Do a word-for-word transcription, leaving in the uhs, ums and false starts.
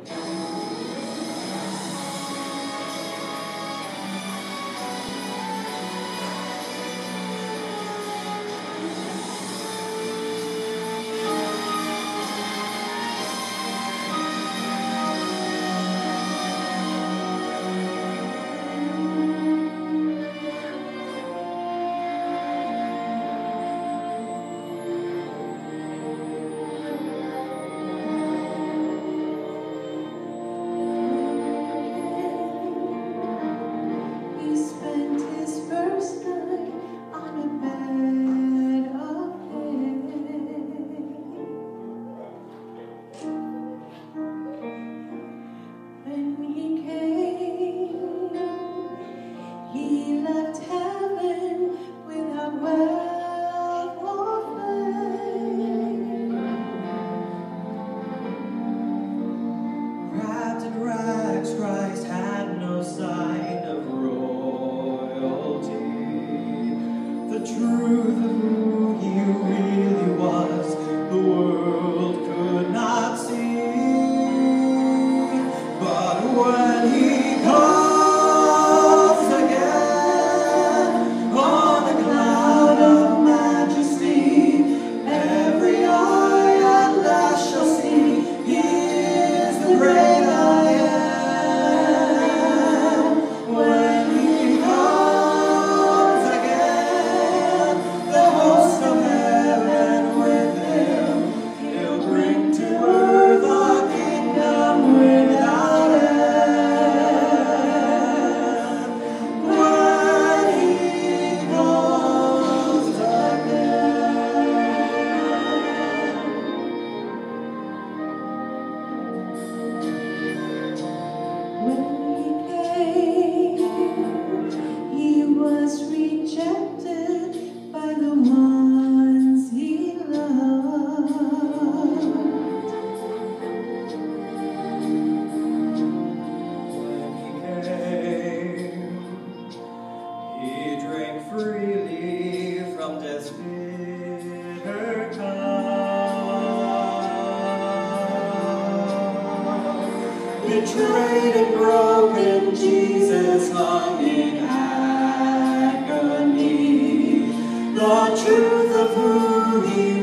Christ had no sign of royalty. The truth of who he really was, the world could not see. But when he comes again on a cloud of majesty, every eye at last shall see he is the great I am. When he comes again, the host of heaven with him, he'll bring to earth a kingdom without end. When he comes When he came, he was rejected by the ones he loved. When he came, he drank freely from death's bitter cup. Betrayed and broken, Jesus hung in agony. The truth of who he